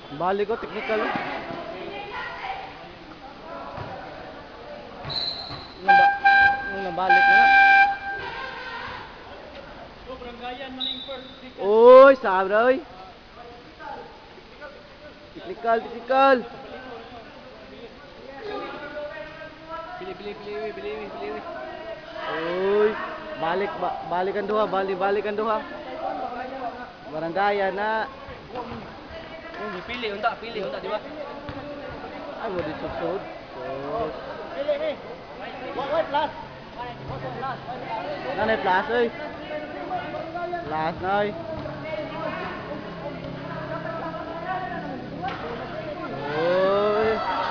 Balik ko, technical. Nung nabalik na. Sobrang gayan man yung first. Uy, sabi na, uy. Technical, technical. Bili. Uy, balikan duha, balikan duha. Baranggayan na. Pili, unta, di ba? Ay, mo di susud. Pili. Wait, plus. Nanay plus, uy. Plus na, uy. Uy.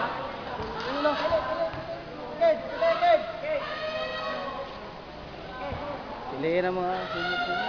Piliin ang mga sunod-sunod.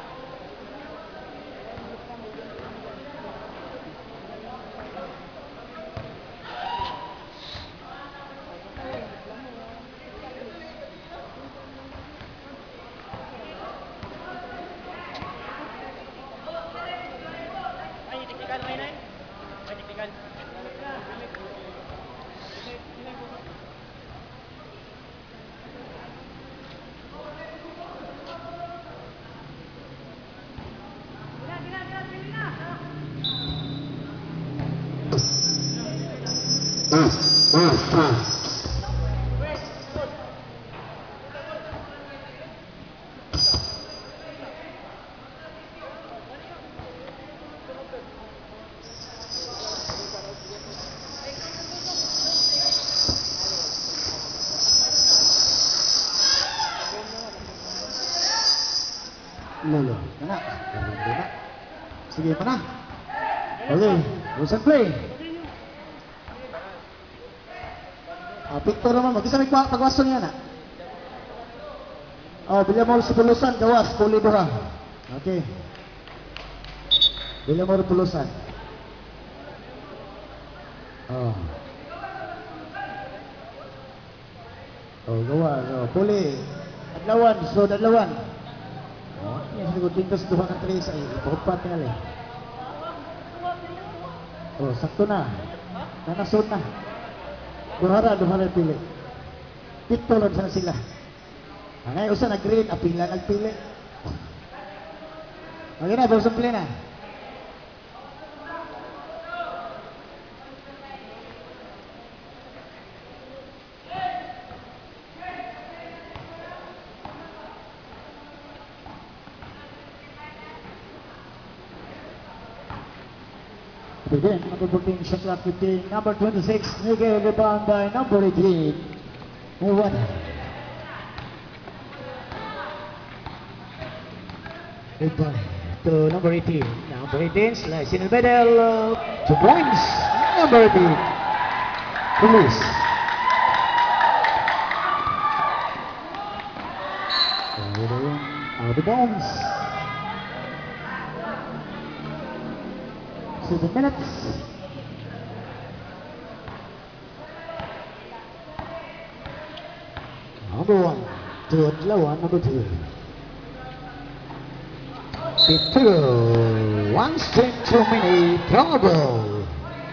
Lolo. Mana? Mana? Sige pa na. Okay, Rosen play. Victor naman, mag-isa may pagwaso niya na. Bila mo si Pulusan, gawas, puli doha. Okay. Bila mo Pulusan. Gawas, puli. Adlawan, so adlawan. Yan siguro dito sa duha ng tres ay ipakupat nga lang. Sakto na. Nanasod na. Duhara pili. Pito lang sana sila. Ngay usa na green, apila nagpili. Okay na, bawang pili na. Again, number 14, shot clock 15. Number 26, Miguel, rebound by number 18. Move on. Good ball to number 18. Number 18, slice in the middle. 2 points. Number 18. Police. Out of bounds. 7 minutes. Number 1 to Adlawan, number 2. Pitbull, 1 string too many, trouble.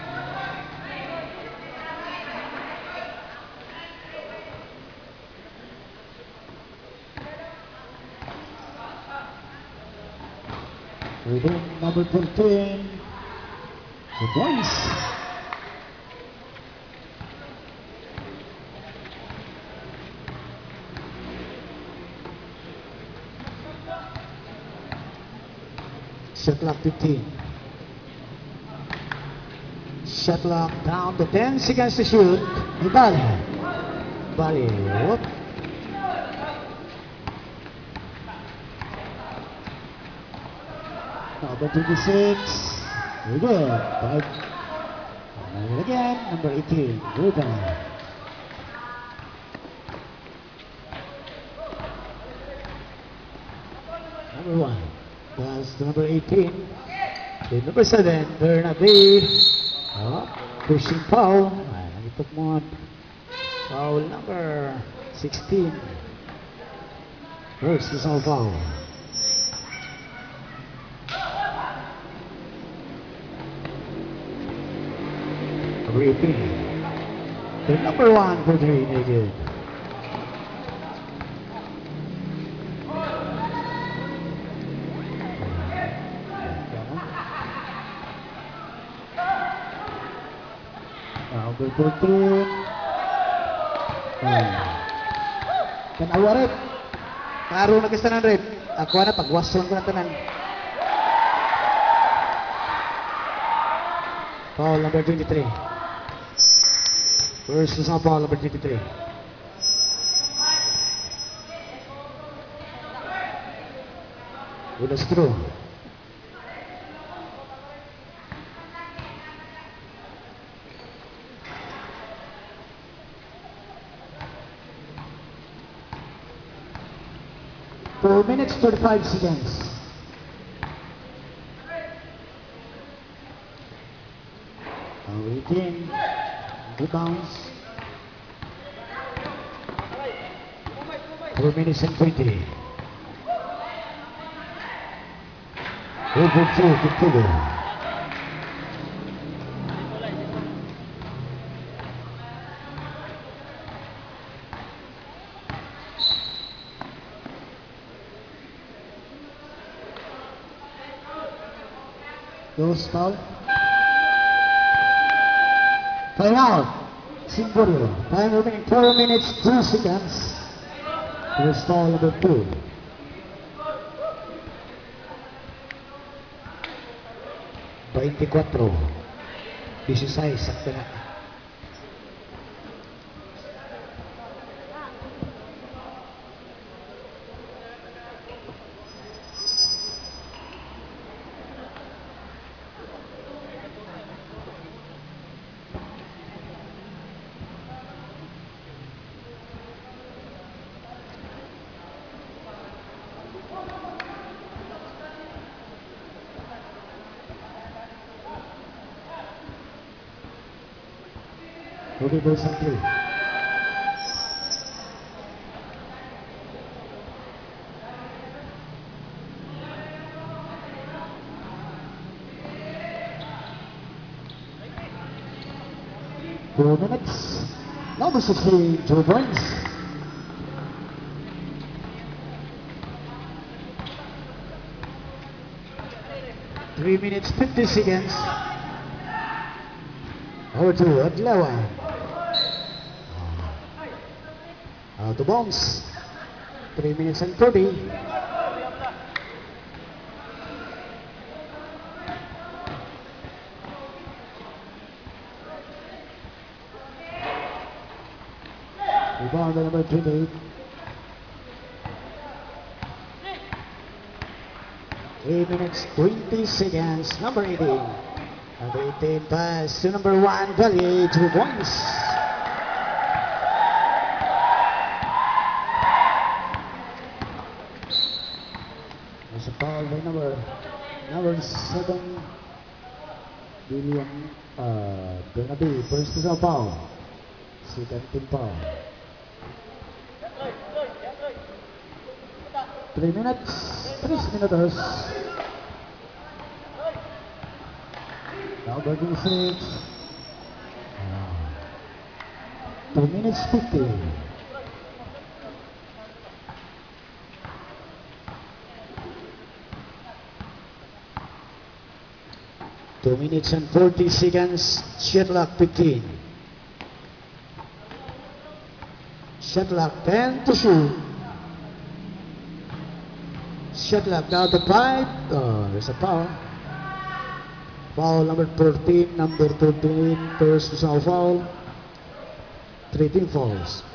Within number 13. The boys. Shot clock 15. Shot clock down to 10 seconds to shoot. Bali. Whoop. Number 26. Very good. And again, number 18. Rebound. Number 1. Pass to number 18. To number 7. Bernabe. Pushing foul. He took one. Foul number 16. First is all foul. Number 18. The number 1 for 3, naked. Number 14. Tanawa rin. Karo na kistanan rin. Ako na, pagwason ko na tanan. Foul number 23. First is on foul number 23. With a straw. Four minutes, 35 seconds. Waiting. Good bounce. 4 minutes and 20. Over 2 to Kubo. Goes foul. Time out. Simborio. Time remaining 4 minutes, 2 seconds. First foul number 2. Veinticuatro. 16, sakto na. Rudy goes on 3. Four minutes. Number 16, Joe Burns. Three minutes, 50 seconds. Over to Adlawan. Out of bounds. 3 minutes and 30. Rebound number 28. 3 minutes, 20 seconds. Number 18. Number 18 pass to number 1, Valley, 2 points. There's a foul by number 7, William Bernabe. First is a foul. Second team foul. 3 minutes, 3 minutos. Number 26. 2 minutes 50. Two minutes and 40 seconds. Shot clock 15. Shot clock 10 to shoot. Shot clock down to 5. Oh, there's a foul. Foul number 13, number 13, first personal foul. 3 team fouls.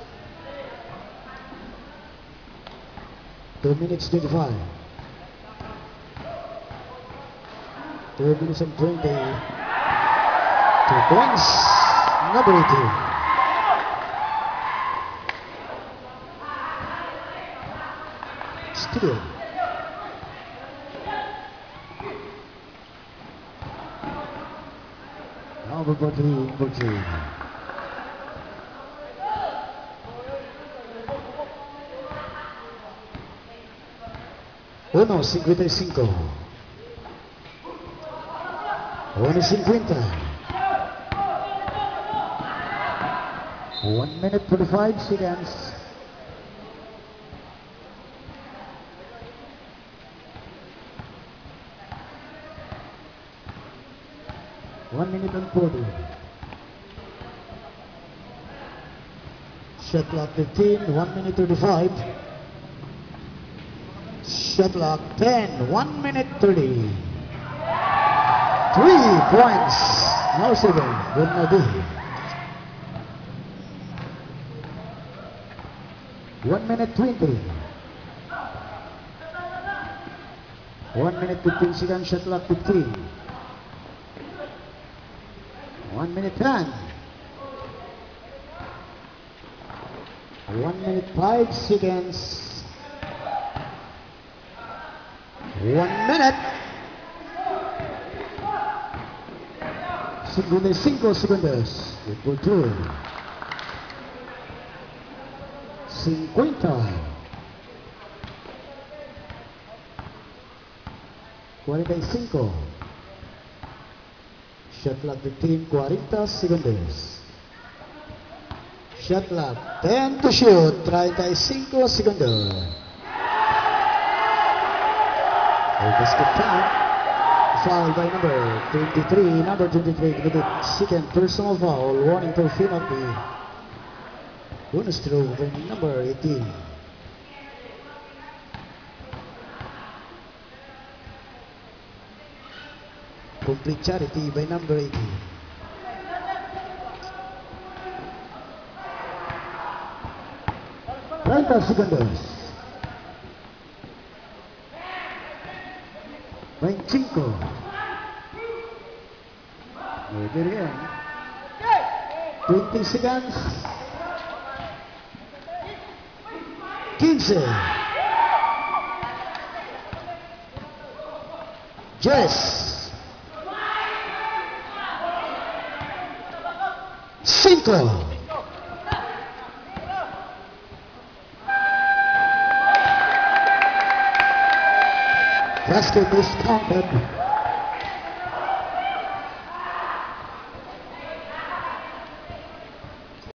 2 minutes 25. 2 minutes and 20. 2 points. Number 18. Still. Number 14. Uno, 55. 1:50. 1 minute 45 seconds. One minute and 40. Shot clock 15, 1 minute 35. Shot clock 10, 1 minute 30. 3 points. No second. Good Nadi. 1 minute 20. 1 minute 15 seconds. Shot clock 15. 1 minute 10. 1 minute 5 seconds. 1 minute 55 segundos. Equal to 50. 45. Shot clock 15, 40 segundos. Shot clock 10 to shoot, 35 segundos. Basket count. Foul by number 23. Number 23 committed second personal foul. Warning to penalty. Bonus throw by number 18. Complete charity by number 18. Segundos. 25. Again. 20 seconds. 15. Jess. 5. Basket is counted.